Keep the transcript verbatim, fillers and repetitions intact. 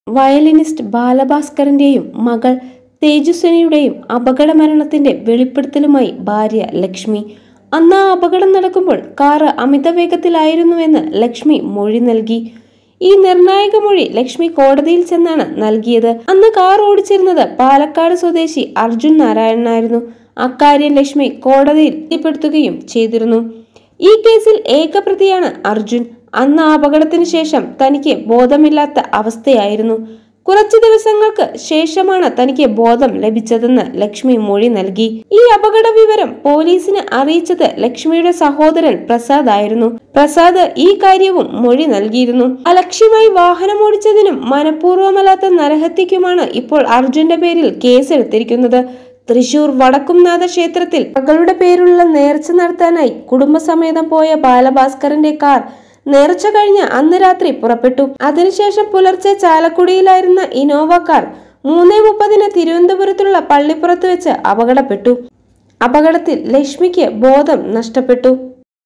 Violinist ബാലഭാസ്കറിന്റെയും മകൾ തേജസ്വിനിയുടെയും അപകട മരണത്തിന്റെ വെളിപ്പെടുത്തലുമായി ഭാര്യ ലക്ഷ്മി. അന്ന് ആ അപകടം നടക്കുമ്പോൾ കാറ് അമിത വേഗത്തിലായിരുന്നുവെന്ന് ലക്ഷ്മി മൊഴി നൽകി. ഈ നിർണായക മൊഴി ലക്ഷ്മി കോടതിയിൽ ചെന്നാണ് നൽകിയത്. അന്ന് കാർ ഓടിച്ചിരുന്നത് പാലക്കാട് സ്വദേശി അർജുൻ നാരായണനായിരുന്നു. അക്കാര്യം ലക്ഷ്മി കോടതിയിൽ ബോധ്യപ്പെടുത്തുകയും ചെയ്തിരുന്നു. ഈ കേസിൽ ഏകപ്രതിയാണ് അർജുൻ. അന്ന് ആ അപകടത്തിന് ശേഷം തനിക്ക് ബോധമില്ലാത്ത അവസ്ഥയായിരുന്നു. കുറച്ചു ദിവസങ്ങൾക്ക് ശേഷമാണ് തനിക്ക് ബോധം ലഭിച്ചതെന്ന് ലക്ഷ്മി മൊഴി നൽകി. ഈ അപകട വിവരം പോലീസിന് അറിയിച്ചത് ലക്ഷ്മിയുടെ സഹോദരൻ പ്രസാദ് ആയിരുന്നു. പ്രസാദ് ഈ കാര്യവും മൊഴി നൽകിയിരുന്നു. അലക്ഷ്യമായി വാഹനമോടിച്ചതിനും മനഃപൂർവ്വമല്ലാത്ത നരഹത്യക്കുമാണ് ഇപ്പോൾ അർജുന്റെ പേരിൽ കേസെടുത്തിരിക്കുന്നത്. തൃശൂർ വടക്കുംനാഥ ക്ഷേത്രത്തിൽ മകളുടെ പേരിലുള്ള നേർച്ച നടത്താനായി കുടുംബസമേതം പോയ ബാലഭാസ്കറിന്റെ കാർ നേർച്ച കഴിഞ്ഞ് അന്ന് രാത്രി പുറപ്പെട്ടു. അതിനുശേഷം പുലർച്ചെ ചാലക്കുടിയിലായിരുന്ന ഇനോവ കാർ മൂന്നേ മുപ്പതിന് തിരുവനന്തപുരത്തുള്ള പള്ളിപ്പുറത്ത് വെച്ച് അപകടപ്പെട്ടു. അപകടത്തിൽ ലക്ഷ്മിക്ക് ബോധം നഷ്ടപ്പെട്ടു.